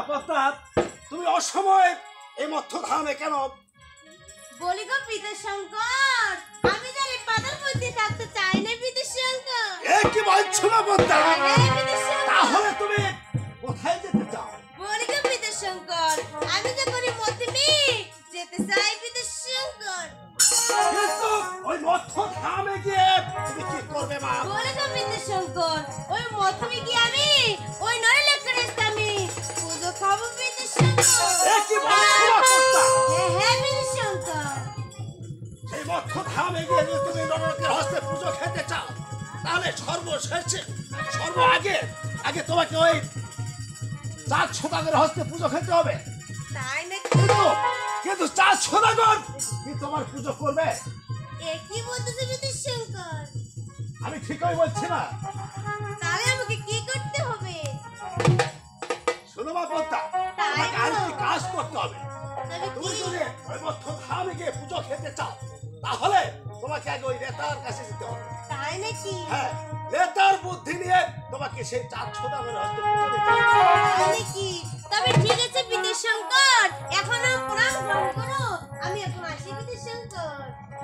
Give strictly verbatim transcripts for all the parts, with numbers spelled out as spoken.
পদ্মা তুমি অসময়ে এই মধ্য ধামে কেন? বলি গো বিদ্যাশঙ্কর, আমি যার এই পাতার মধ্যে থাকতে চাই না বিদ্যাশঙ্কর। এ কি বলছো না পদ্মা? তাহলে তুমি কোথায় যেতে চাও? বলি গো বিদ্যাশঙ্কর, আমি যে করি মধ্যে যেতে চাই বিদ্যাশঙ্কর। কিন্তু ওই মধ্য ধামে গিয়ে তুমি কি করবে মা? বলি গো বিদ্যাশঙ্কর, ওই মধ্যে গিয়ে আমি ওই নরলেখার আমি পুজো খাবো বিদ্যাশঙ্কর। এ কি বলছো না পদ্মা? হ্যাঁ হ্যাঁ বিদ্যাশঙ্কর। এই মধ্য ধামে গিয়ে যদি তুমি নরকের হস্তে পুজো খেতে চাও, তাহলে সর্বশেষে সর্ব আগে আগে তোমাকে ওই চাঁদ সদাগরের হস্তে পুজো খেতে হবে। তাই নাকি? কিন্তু কিন্তু চাঁদ সদাগর কি তোমার পুজো করবে? এ কি বলতেছে বিদ্যাশঙ্কর? আমি ঠিকই বলছি না? তাহলে আমাকে কি করতে হবে? শোনো মা পদ্মা, তোমাকে আরেকটি কাজ করতে হবে। আমি তুমি কি? যদি ওই মধ্য ধামে গিয়ে পুজো খেতে চাও, তাহলে তোমাকে আগে ওই নেতার কাছে যেতে হবে। তাই নাকি? হ্যাঁ, নেতার বুদ্ধি নিয়ে তোমাকে সেই চাঁদ সদাগরের হস্তে পুজো দিতে হবে। তাই নাকি? তবে ঠিক আছে বিদ্যাশঙ্কর, এখন আমি প্রণাম গ্রহণ করো। আমি এখন আসি বিদ্যাশঙ্কর।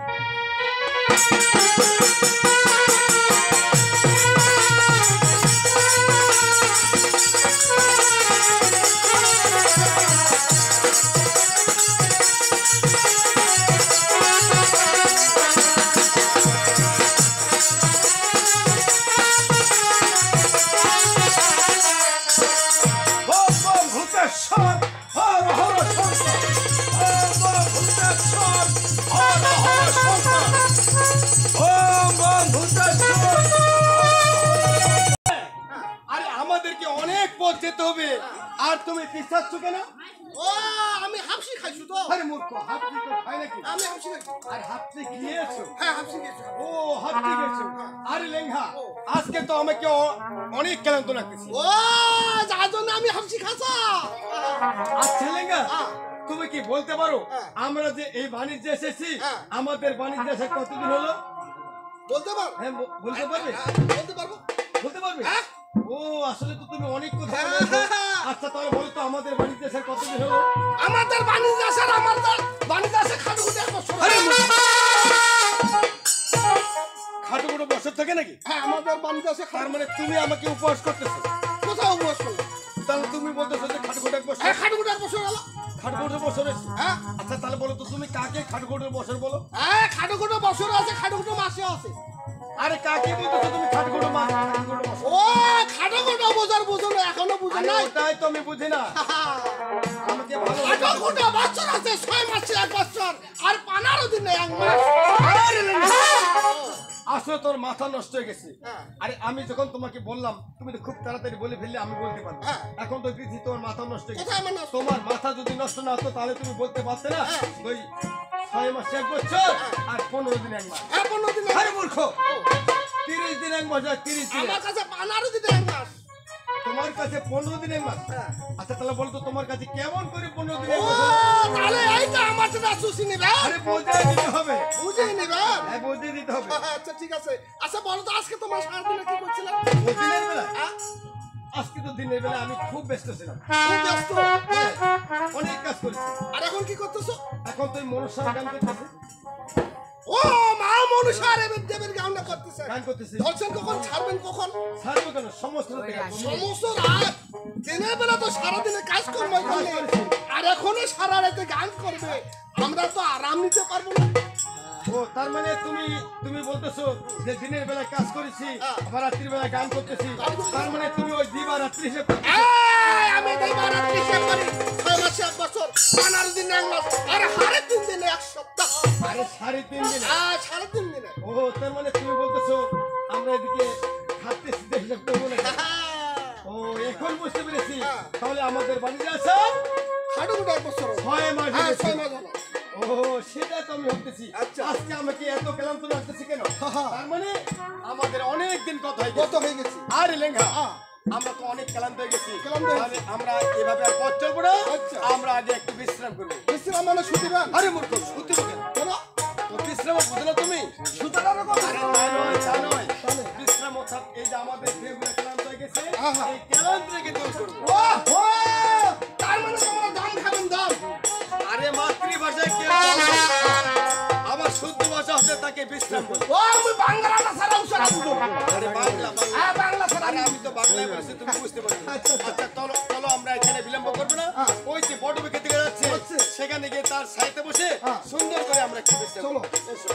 বম বম ভূতেশ্বর, হর হর শঙ্কর। বম বম ভূতেশ্বর, হর হর শঙ্কর। বম বম ভূতেশ্বর। আরে আমাদেরকে অনেক পথ যেতে হবে, আর তুমি পিছাচ্ছ কেন? ও আমি হাফসি খাইছো তো? আরে মূর্খ, হাঁটতে তো খায় নাকি? আমি হাফসি খাইছো। আর হাঁটতে গিয়েছো? হ্যাঁ হাফসি খাইছো। ও হাঁটতে গেছো? আরে লেঙ্গা, আজকে তো আমাকে অ- অনেক ক্লান্ত লাগতেছে। ও যার জন্য আমি হাফসি খাসা। আচ্ছা লেঙ্গা, হ্যাঁ। তুমি কি বলতে পারো হ্যাঁ। আমরা যে এই বাণিজ্যে এসেছি, হ্যাঁ। আমাদের বাণিজ্য এসে কতদিন হলো? বলতে পার? হ্যাঁ, ব- বলতে পারবে? হ্যাঁ, বলতে পারবো। বলতে পারবে? হ্যাঁ। ও আসলে তো তুমি অনেক কথা হ্যাঁ, বলেছো। হ্যাঁ, হ্যাঁ। আচ্ছা তাহলে বলো তো আমাদের বাণিজ্য এসে কতদিন হলো? আমাদের বাণিজ্য আছে, আমাদের বাণিজ্য আছে খাটুকুটি এক বছর। আরে খাটো বড় বছর থাকে নাকি? হ্যাঁ আমাদের বাণিজ্য আছে। তার মানে তুমি আমাকে উপহাস করতেছো। কোথাও উপবাস করলো? তাহলে তুমি বলতেছো যে খাটো বড় এক বছর। হ্যাঁ খাটুকুটি এক বছর হলো। খাটো বড় বছর এসে। হ্যাঁ আচ্ছা তাহলে বলো তো তুমি কাকে খাটো বড় বছর বলো? হ্যাঁ খাটুকুটি বছর আছে, খাটুকুটি মাসে আছে। আরে কাকে বলতেছো তুমি খাটো বড় মাস খাটো বড় বছর? ও খাটুকুটি বোঝার বুঝো না, এখনো বুঝো আরে নাই। ওটাই তো আমি বুঝি না। আমাকে ভালো খাটুকুটি বছর আছে, ছয় মাসে এক বছর, আর পনেরো দিনে এক মাস। আরে লেঙ্গা, আসলে তোর মাথা নষ্ট হয়ে গেছে। হ্যাঁ। আরে আমি যখন তোমাকে বললাম তুমি তো খুব তাড়াতাড়ি বলে ফেললে, আমি বলতে পারবো। হ্যাঁ। এখন তো দিদি তোমার মাথা নষ্ট হয়ে গেছে। কোথায় আমার নষ্ট? তোমার মাথা যদি নষ্ট না হতো তাহলে তুমি বলতে পারতে না হ্যাঁ। ওই ছয় মাস এক বছর আর পনেরো দিন এক মাস। হ্যাঁ পনেরো দিনে। আরে মূর্খ, তিরিশ দিন এক মাস আর তিরিশ দিন আমার কাছে পনেরো দিনে এক মাস। তোমার কাছে পনেরো দিন এক মাস। হ্যাঁ। আচ্ছা তাহলে বলতো তোমার কাছে কেমন করে পনেরো দিন ও এক মাস হলো? তাহলে এইটা আমার তো শুষি নিবে। আরে বুঝে দিতে হবে। বুঝে নিবে। হ্যাঁ বুঝে দিতে হবে। আচ্ছা ঠিক আছে। আচ্ছা বলো তো আজকে তোমার সারাদিনে কি করছিলে? ও দিনের বেলা? হ্যাঁ? আজকে তো দিনের বেলা আমি খুব ব্যস্ত ছিলাম। খুব ব্যস্ত। হ্যাঁ, অনেক কাজ করেছি। আর এখন কি করতেছো? এখন তুই মনুষ্যার গান করতেছিস। ও মা মনুষ্য আর এবার দেবের গাউন্ডা করতেছে। গান করতেছিস। ধরছেন কখন, ছাড়বেন কখন? ছাড়বো কেন? সমস্ত রাতে গান করবো। সমস্ত রাত দিনের বেলা তো সারাদিনে কাজ করবো এখানে, আর এখনো সারা রাতে গান করবে। আমরা তো আরাম নিতে পারবো না। ও তার মানে তুমি তুমি বলতেছো যে দিনের বেলা কাজ করেছি, হ্যাঁ। আবার রাত্রির বেলা গান করতেছি। তার মানে তুমি ওই দিবা রাত্রি হিসেব করতেছো। এই, আমি দিবা রাত্রি হিসাব করি। ছয় মাসে এক বছর, পনেরো দিনে এক মাস, আর সাড়ে তিন দিনে এক সপ্তাহ। আরে সাড়ে তিন দিন। আর সাড়ে তিন দিনে। ও তার মানে তুমি বলতেছো আমরা এদিকে খাটতেছি যে হিসাব করবো না। ও এখন বুঝতে পেরেছি। হ্যাঁ। তাহলে আমাদের বাড়িতে আছে খাটুকুটি এক বছর হলো। ছয় মাস হ্যাঁ হয়েছে। ছয় মাস হলো। ও সেটা তো আমি ভাবতেছি। আচ্ছা। আজকে আমাকে এত ক্লান্ত লাগতেছে কেন? হ্যাঁ। তার মানে আমাদের অনেক দিন কথা হয়ে কত গেছে। হয়ে গেছি? আরে লেঙ্গা, হ্যাঁ। আমরা তো অনেক ক্লান্ত হয়ে গেছি। ক্লান্ত হয়ে তাহলে আমরা এভাবে আর পথ চলবো না। আচ্ছা। আমরা আগে একটু বিশ্রাম করবো। বিশ্রাম মানে ছুটি দেন? আরে মূর্খ, শুতে কেন? কেন? তো বিশ্রাম বুঝো না তুমি? সুতরাং আরে তা নয়, তা নয়। বিশ্রাম অর্থাৎ এই যে আমাদের দেহগুলো ক্লান্ত হয়ে গেছে, আহা। এই ক্লান্তটাকে দূর করবো। ও ভাষায় তাকে বিশ্রাম বলে। ও আমি বাংলা না ছাড়া উসারা বুঝো আরে বাংলা বাংলা। হ্যাঁ বাংলা ছাড়া আরে আমি তো বাংলায় বলছি, তুমি বুঝতে পারছো না। আচ্ছা, আচ্ছা। আচ্ছা চলো চলো আমরা এখানে বিলম্ব করবো না। হ্যাঁ। ওই যে বটবৃক্ষের দিকে যাচ্ছে, যাচ্ছে। সেখানে গিয়ে তার সাইতে বসে হ্যাঁ। সুন্দর করে আমরা একটু বিশ্রাম চলো। করবো। এসো।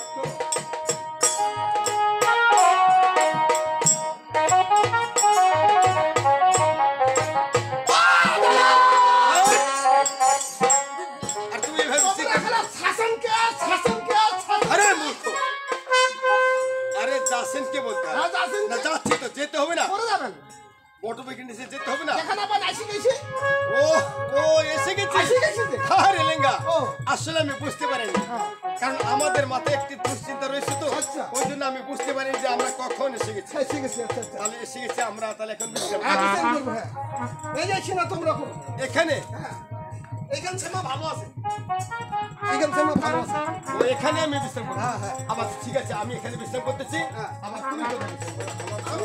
আর তুমি এভাবে তোমরা চিৎকার- খেলা শাসন কে শাসন কে শাসন আরে মূর্খ, আরে যাচ্ছেন কে বলতে হয়? হ্যাঁ, যাচ্ছেন না কে? যাচ্ছি তো, যেতে হবে না। করে যাবেন বটবৃক্ষের নিচে যেতে হবে না। এখানে আবার আসি গেছি ও ও এসে গেছে। আসি গেছি যে। আরে লেঙ্গা, ও। আসলে আমি বুঝতে পারিনি, হ্যাঁ। কারণ আমাদের মাথায় একটি দুশ্চিন্তা রয়েছে তো, আচ্ছা। ওই জন্য আমি বুঝতে পারিনি যে আমরা কখন এসে গেছি। এসে গেছি আচ্ছা আচ্ছা তাহলে এসে গেছি আমরা, তাহলে এখন বিশ্রাম হ্যাঁ করবো। বিচার করবো হ্যাঁ এই যাচ্ছি না তোমরা করো এখানে হ্যাঁ এইখান সেমা ভালো আছে এইখান সেমা ভালো আছে ও এখানে আমি বিশ্রাম করবো। হ্যাঁ, হ্যাঁ। আবার ঠিক আছে, আমি এখানে বিশ্রাম করতেছি। হ্যাঁ। আবার তুমি কোথায় বিশ্রাম করবে? আমি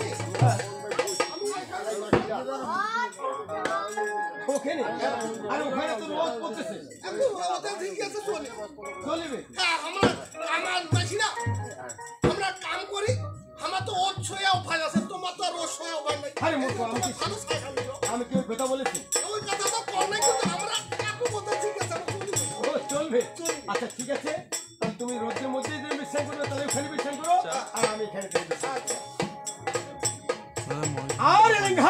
ওখানে? আরে ওখানে তো রোদ পড়তেছে। একদম ওদের ঠিক আছে চলে চলবে? হ্যাঁ আমরা আমার বেশি না আমরা কাম করি আমার তো ওর ছয়া উপায় আছে তোমার তো রোজ ছয়া উপায় নাই আরে মূর্খ, আমি কি ভালো সাইকেল দিও আমি কি ওই কথা বলেছি? ওই কথা তো কর নাই কিন্তু আমরা একটু কথা ঠিক আছে আমরা চলি ও চলবে? আচ্ছা ঠিক আছে, তাহলে তুমি রোদের মধ্যে যদি বিশ্রাম করবে তাহলে ওখানে বিশ্রাম করো, আর আমি এখানে থেকে বিশ্রাম করবো। আরে লেঙ্গা,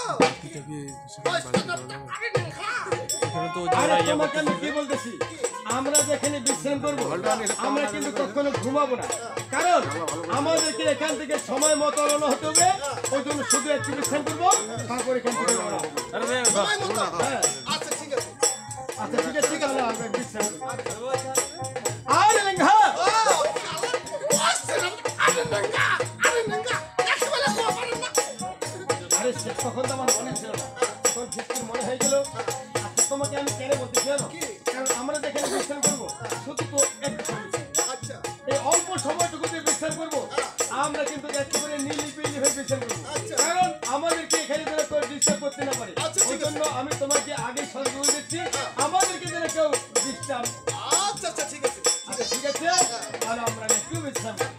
আরে তোমাকে আমি কি বলতেছি, আমরা যেখানে বিশ্রাম করবো আমরা কিন্তু কখনো ঘুমাবো না, কারণ আমাদেরকে এখান থেকে সময় মতো রওনা হতে হবে। ওই জন্য শুধু একটু বিশ্রাম করবো, তারপর এখান থেকে রওনা হবো। সময় মতো হ্যাঁ। আচ্ছা ঠিক আছে আচ্ছা ঠিক আছে, তাহলে আমরা বিশ্রাম করবো। আরে লেঙ্গা, ও আসছে না আরে নঙ্গা আরে নঙ্গা একবারে তো পারেন না আরে সে তখন তো আমার মনে ছিল না, তখন ঠিক করে মনে হয়ে গেল। আচ্ছা তোমাকে আমি কেন বলতে জানো, কারণ আমরা যেখানে বিশ্রাম করবো শুধু তো একটু সময়। আচ্ছা এই অল্প সময়টুকু যে বিশ্রাম করবো আমরা কিন্তু একেবারে নিলিপিলি হয়ে বিশ্রাম করবো, আচ্ছা। কারণ আমাদেরকে এখানে যেন কেউ ডিস্টার্ব করতে না পারে। আচ্ছা, ওই ঠিক আছে। জন্য আমি তোমাকে আগে সতর্ক করে দিচ্ছি, আমাদেরকে যেন কেউ ডিস্টার্ব। আচ্ছা আচ্ছা ঠিক আছে আচ্ছা ঠিক আছে, তাহলে আমরা একটু বিশ্রাম করবো।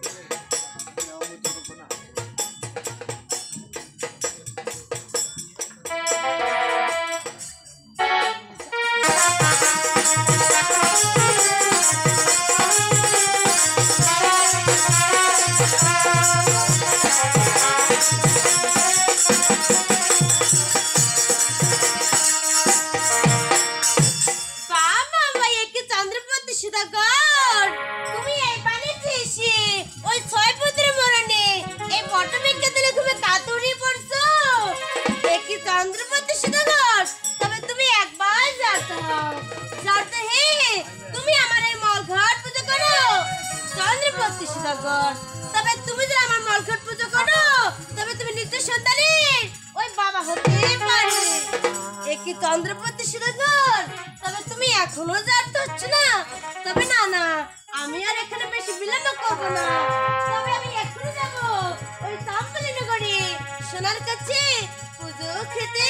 বাবা ভাই একে চন্দ্রপতি সুধাকর তুমি এই বাড়িতে এসে ওই ছয় পুত্র মরণে এই বটমেকে দিলে তুমি কাতুরি পড়ছো একে চন্দ্রপতি সুধাকর তবে তুমি একবার যাতে হও যাতে হে তুমি আমার এই মলঘট পুজো করো চন্দ্রপতি সুধাকর তবে তুমি যদি আমার মলঘট পুজো করো তবে তুমি নিত্য সন্তানের ওই বাবা হতে পারে একে চন্দ্রপতি সুধাকর তবে তুমি এখনো জানতে হচ্ছে না তবে না না আমি আর এখানে বেশি বিলম্ব করবো না তবে আমি এখনো যাব ওই তাম্বলি নগরে সোনার কাছে পুজো খেতে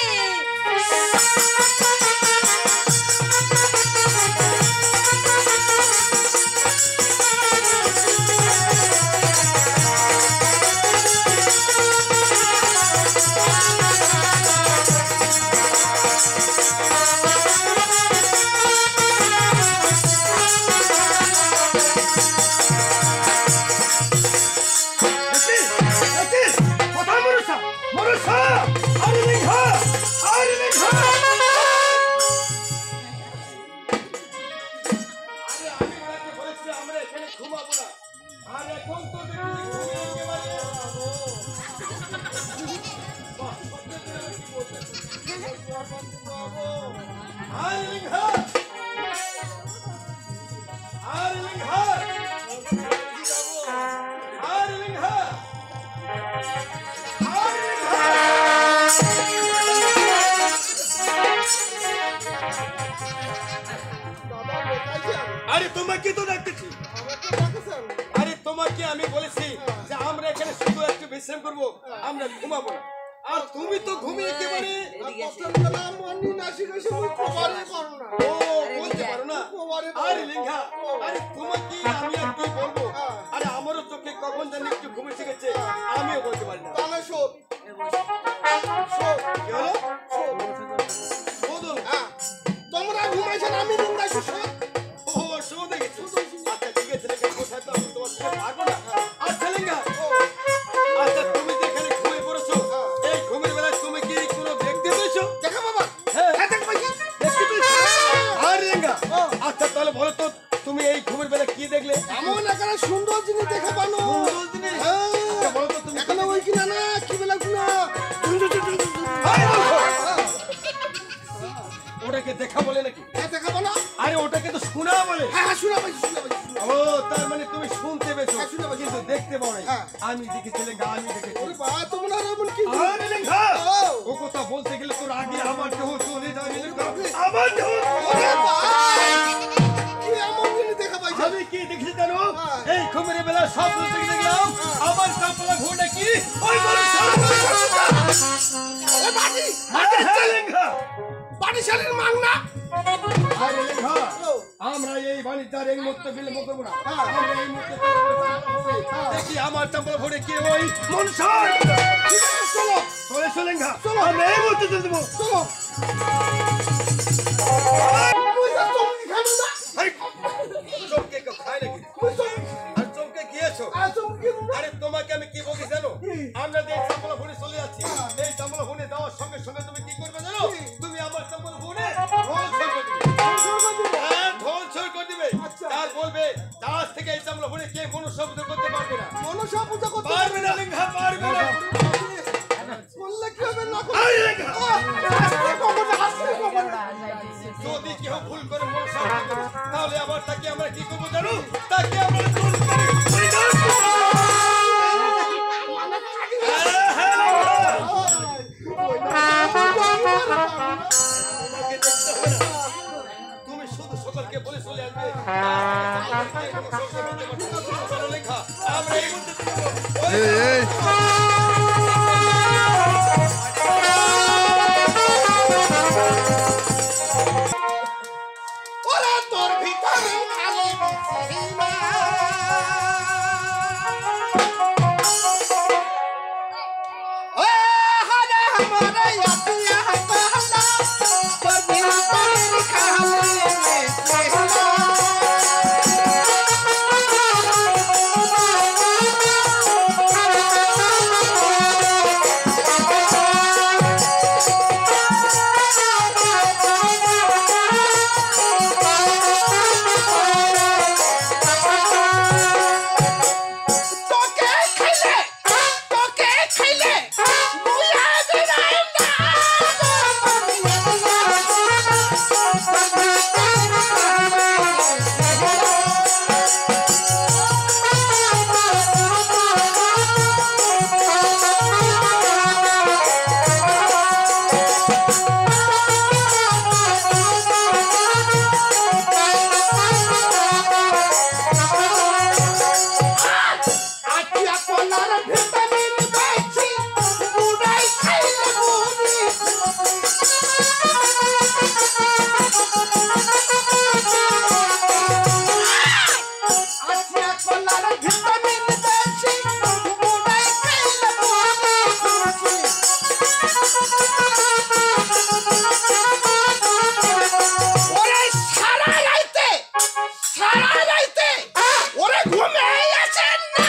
কোথায় মনুষ্য? মনুষ্য! আরে লেঙ্গা! আরে লেঙ্গা! আরে আমি ওনাকে বলেছি আমরা এখানে ঘুমাবো না। আর এখন তো দেখি যে ঘুমিয়ে একেবারে বাহ, সত্যি করে আমি কি বলতেছি? আরে লেঙ্গা! আরে লেঙ্গা! আরে লেঙ্গা! আরে তোমাকে তো দেখতেছি, আরে তোমাকে আমি বলেছি যে আমরা এখানে শুধু একটু বিশ্রাম করবো, আমরা ঘুমাবো না। আর তুমি তো ঘুমিয়ে একেবারে সকালবেলা মর্নিং নাসি গেছে মুই খবরই করো না ও বলতে পারো না খবরই আরে লিঙ্গা আরে তোমাকে আমি আর কি বলবো আরে আমারও চোখে কখন জানি একটু ঘুম এসে গেছে আমিও বলতে পারি না তাহলে শোন শোন কি হলো বদল হ্যাঁ তোমরা ঘুমাইছেন আমি নিন্দাইছি শোন ও শো দেখেছো আচ্ছা ঠিক আছে রেখে কোথায় তো আমি তোমার সাথে পারবো না আচ্ছা লিঙ্গা আচ্ছা তুমি যেখানে ঘুমিয়ে পড়েছো এই ঘুমের বেলায় তুমি কি কোনো ব্যক্তি পেয়েছো দেখা বাবা হ্যাঁ হ্যাঁ দেখ পাইছি দেখতে পেয়েছো আরে লিঙ্গা আচ্ছা তাহলে বলো তো তুমি এই ঘুমের বেলায় কি দেখলে এমন একটা সুন্দর জিনিস দেখা পানো সুন্দর জিনিস? হ্যাঁ আচ্ছা, বলো তো তুমি কি এখানে ওই কিনা না কি বেলা কিনা আরে বলো। ওটাকে দেখা বলে নাকি হ্যাঁ দেখা পানো আরে ওটাকে তো শোনা বলে হ্যাঁ হ্যাঁ শোনা পাইছি শোনা পাইছি ও তার মানে তুমি শুনতে পেয়েছো হ্যাঁ, শুনতে পেয়েছি। কিন্তু দেখতে পাও নাই হ্যাঁ। আমি দেখেছি লেঙ্গা আমি দেখেছি ওরে বাবা তোমরা এমন কি আরে লেঙ্গা ও ও কথা বলতে গেলে তোর আগে আমার দেহ চলে যাবে লেঙ্গা আমার দেহ ওরে বাবা কি এমন জিনিস দেখা পাইছো আমি কি দেখেছি জানো হ্যাঁ। এই ঘুমের বেলা সব থেকে দেখলাম আমার চাপলা ঘোড়া কি ওই বড় এ বাটি হ্যাঁ লেঙ্গা বাটি শালীর মাং না আরে লেঙ্গা ও আমরা এই বাণিজ্যের এই মুহূর্তে বিলম্ব করবো না হ্যাঁ। আমরা এই মুহূর্তে দেখি আমার চাপলা ঘোড়া কি ওই মনসার ঠিক আছে চলো চলে চলেঙ্গা চলো। আমি এই মুহূর্তে চলে দেবো চলো তুই যা তুমি খাবি না আরে চমকে কেউ খায় নাকি তুই চল আর চমকে গিয়েছো আর তুমি কি না আরে তোমাকে আমি কি বলি জানো কি? আমরা যে চামলা ভুনে চলে যাচ্ছি এই চামলা ভুনে যাওয়ার সঙ্গে সঙ্গে তুমি কি করবে জানো কি? তুমি আমার চামলা ভুনে ঢোল ছড় করে দিবে হ্যাঁ ঢোল ছড় করে দিবে আচ্ছা। তার বলবে জাহাজ থেকে এই চামলা ভুনে কে কোনো শব্দ করতে পারবে না মনসা পূজা করতে পারবে না লিঙ্গা পারবে না বললে কি হবে না আরে লিঙ্গা, আস্তে কমরে আস্তে কমরে যদি কেউ ভুল করে মন শান্তি করে তাহলে আবার তাকে আমরা কি করবো জানো তাকে আমরা চুল করে পরিধান করবো। হ্যাঁ, হ্যাঁ, লিঙ্গা। তোমাকে দেখতে হবে না। তুমি শুধু সকলকে বলে চলে আসবে চলো লেখা আমরা এই মুহূর্তে চলবো। ওরে তোর ভিতরে খালি বিছিনা ও হারে আমারে ইয়াতিয়া হাতালা তোর ভিতরে খালি বিছিনা তোকে খাইলে তোকে খাইলে মুয়া বিরাই না আটিয়া কলার ভিটামিন বেশি মুড়াই খাইলে মুড়ি আটিয়া কলার ভিটামিন বেশি মুড়াই খাইলে মুড়ি ওরে সারা রাইতে সারা রাইতে ওরে ঘুমে আছেন না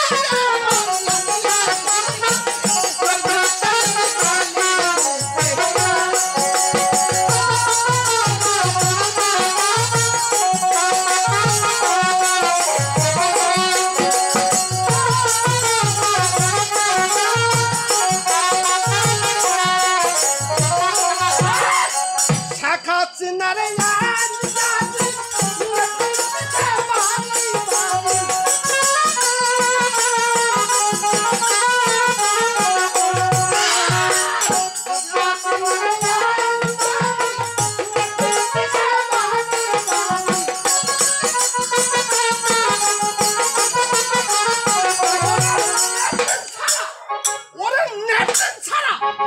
শাখা চিনারে ওরে নেটেন ছাড়া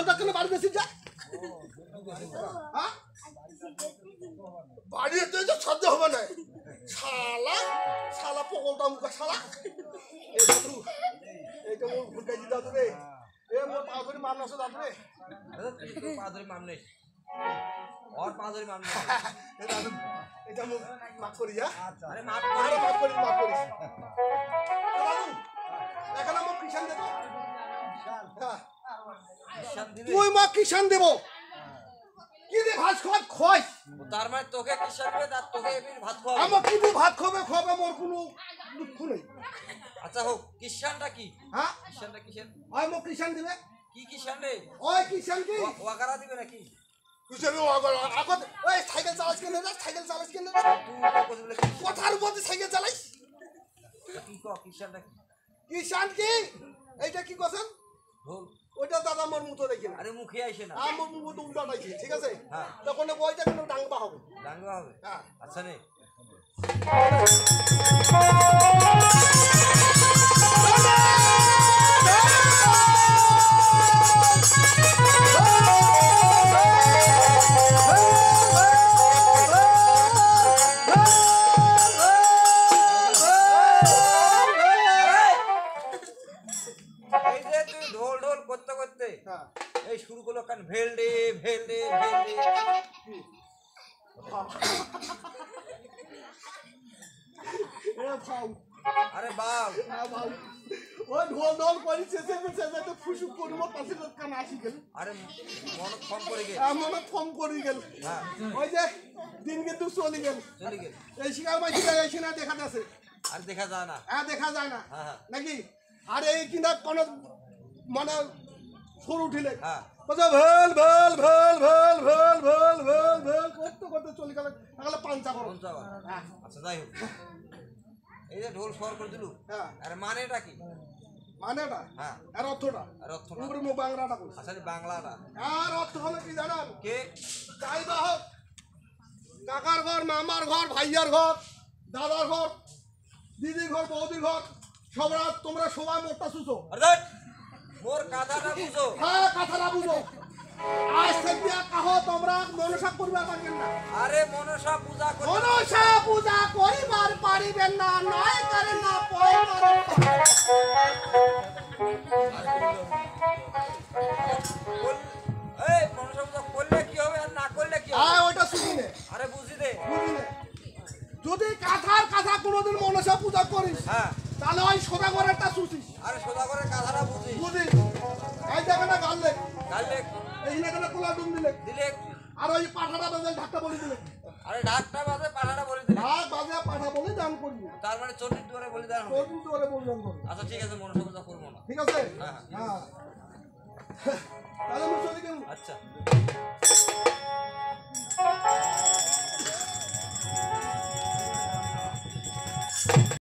মালটা কেন বাড়ি দিয়েছিস যা হ্যাঁ বাড়ি তো সহ্য হবে না শালা শালা পকলটা মুখা শালা এই দাদু এইটা মোর ভুলটাই দি দাদু রে এ মোর পা ধরে মারনা আছে দাদু রে পা ধরে মারনে और পা ধরে মারনে এ দাদু এটা মোর মাফ করি যা আরে মাপ আরে করে মাফ করি মাফ করি দাদু এখন আমার কিষান দেব হ্যাঁ কিষান দিবে তুই মা কিষান দেব কি দে ভাত খাওয়া খয় তার মানে তোকে কিষান দিবে তার তোকে এবির ভাত খাওয়াবে আমার কি দিয়ে ভাত খাবে খাবে মোর কোনো দুঃখ নেই আচ্ছা হোক কিষানটা কি হ্যাঁ কিষানটা কিষান ওই মো কিষান দিবে কি কিষান রে ওই কিষান কি ওয়াগারা দিবে নাকি কিষান আগত ওই সাইকেল চালাস কেন রে সাইকেল চালাস কেন রে তুই কত বলে কোথার মধ্যে সাইকেল চালাইস কি ক কিষানটা কি কিষান কি এইটা কি কথা ঢোল ওইটা দাদা মোর মুতো দেখি না আরে মুখে আইছে না আমার মুতো উল্টা নাইছে ঠিক আছে হ্যাঁ। তখন ওইটা কেন ডাংবা হবে ডাঙ্গা হবে হ্যাঁ আচ্ছা নে এই যে তুই ঢোল ঢোল করতে করতে হ্যাঁ এই শুরু করলো কান ভেল দে ভেল দে ভেল দে এ ভাও আরে বাপ হ্যাঁ ভাও ওই ঢোল ঢোল করি শেষে শেষে তো ফুসুক করব পাশে লোক কান আসি গেল আরে মন ফোন করে গে এমন ফোন করি গেল হ্যাঁ ওই যে দিন কিন্তু চলে গেল চলে গেল এই শিকার মাঝি এসে না দেখা যাচ্ছে আর দেখা যায় না হ্যাঁ দেখা যায় না হ্যাঁ হ্যাঁ নাকি আর এই কিনা কোনো মানে সুর উঠিলে হ্যাঁ বলছে ভেল ভেল ভেল ভেল ভেল ভেল ভেল ভেল করতে করতে চলে গেল তাহলে পাঞ্চা করো কোন চাওয়া আচ্ছা যাই হোক এই যে ঢোল স্বর করে দিলু হ্যাঁ আর মানেটা কি মানেটা হ্যাঁ আর অর্থটা আর অর্থ না উপরে মো বাংলাটা কইছে আসলে বাংলাটা আর অর্থ হলো কি জানেন কে যাই বা হোক কাকার ঘর মামার ঘর ভাইয়ার ঘর দাদার ঘর দিদির ঘর বৌদির ঘর সবরা তোমরা সবাই মোটটা শুছো আরে দেখ, মোর কথাটা বুঝো হ্যাঁ কথাটা বুঝো আজ থেকে কাহ তোমরা মনসা করবে পারবেন না আরে মনসা পূজা করে মনসা পূজা করিবার পারিবেন না নয় করে না পয়মার বল- এই মনসা পূজা করলে কি হবে আর না করলে কি হবে আয় ওটা শুনি নে আরে বুঝি দে বুঝি নে যদি কাথার কাথা কোনোদিন মনসা পূজা করিস হ্যাঁ তাহলে ওই সোজা করে একটা শুছিস আরে সোজা করে কথাটা বুঝি বুঝি এই দেখে না গাল লেখ গালে এই না কেন কোলা ডুম দিলে দিলে আর ওই পাঠাটা বাজে ঢাকটা বলে দিলে আরে ঢাকটা বাজে পাঠাটা বলে দিলে ঢাক বাজে পাঠা বলে দান করবি তার মানে চল্লিশ দুয়ারে বলে দেওয়া হবে তোর কিন্তু ওরে বললাম করবি আচ্ছা ঠিক আছে মনসা পূজা করবো না ঠিক আছে হ্যাঁ। হ্যাঁ তাহলে আমি চলে গেলাম আচ্ছা